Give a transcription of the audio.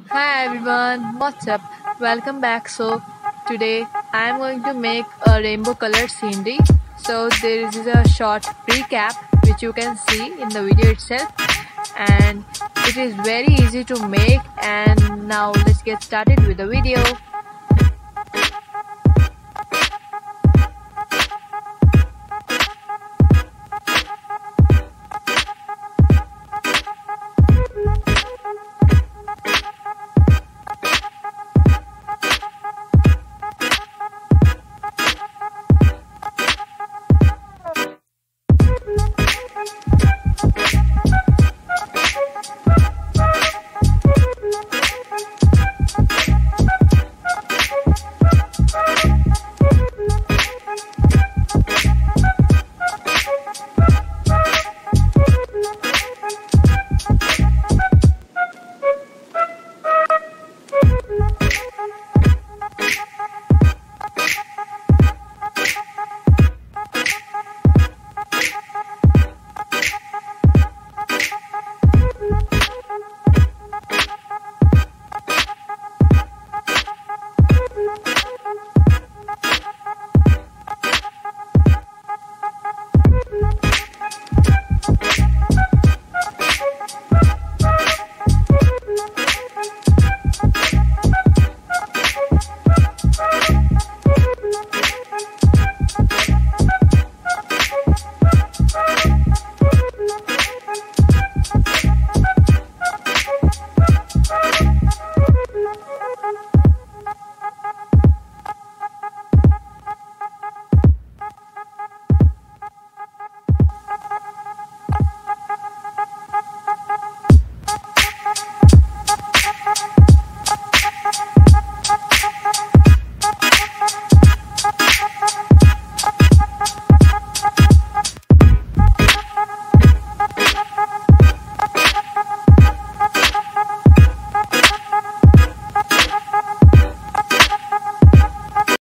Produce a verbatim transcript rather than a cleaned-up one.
Hi everyone, what's up? Welcome back. So today I am going to make a rainbow colored scenery. So there is a short recap which you can see in the video itself, and it is very easy to make. And now let's get started with the video.